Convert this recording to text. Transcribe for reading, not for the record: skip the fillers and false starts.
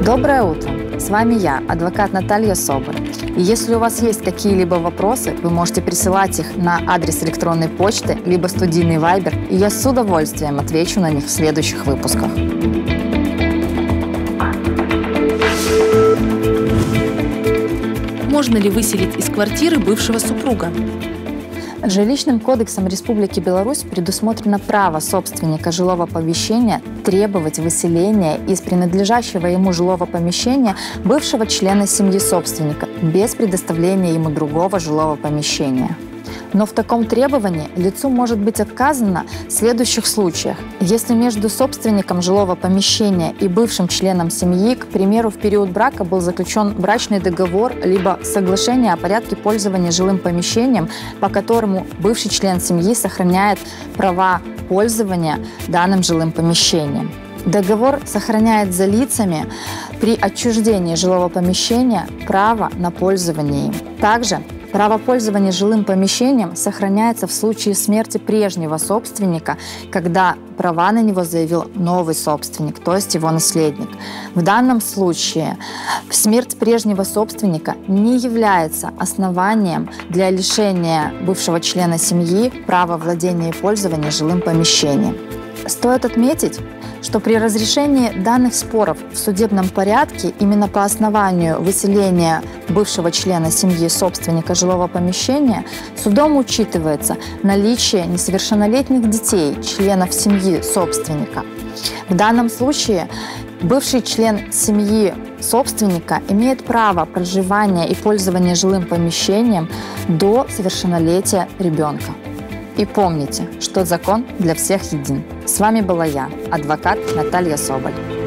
Доброе утро! С вами я, адвокат Наталья Соболь. И если у вас есть какие-либо вопросы, вы можете присылать их на адрес электронной почты, либо студийный Viber, и я с удовольствием отвечу на них в следующих выпусках. Можно ли выселить из квартиры бывшего супруга? Жилищным кодексом Республики Беларусь предусмотрено право собственника жилого помещения требовать выселения из принадлежащего ему жилого помещения бывшего члена семьи собственника без предоставления ему другого жилого помещения. Но в таком требовании лицу может быть отказано в следующих случаях. Если между собственником жилого помещения и бывшим членом семьи, к примеру, в период брака был заключен брачный договор либо соглашение о порядке пользования жилым помещением, по которому бывший член семьи сохраняет права пользования данным жилым помещением. Договор сохраняет за лицами при отчуждении жилого помещения право на пользование им. Также право пользования жилым помещением сохраняется в случае смерти прежнего собственника, когда права на него заявил новый собственник, то есть его наследник. В данном случае смерть прежнего собственника не является основанием для лишения бывшего члена семьи права владения и пользования жилым помещением. Стоит отметить, что при разрешении данных споров в судебном порядке именно по основанию выселения бывшего члена семьи собственника жилого помещения судом учитывается наличие несовершеннолетних детей, членов семьи собственника. В данном случае бывший член семьи собственника имеет право проживания и пользования жилым помещением до совершеннолетия ребенка. И помните, что закон для всех един. С вами была я, адвокат Наталья Соболь.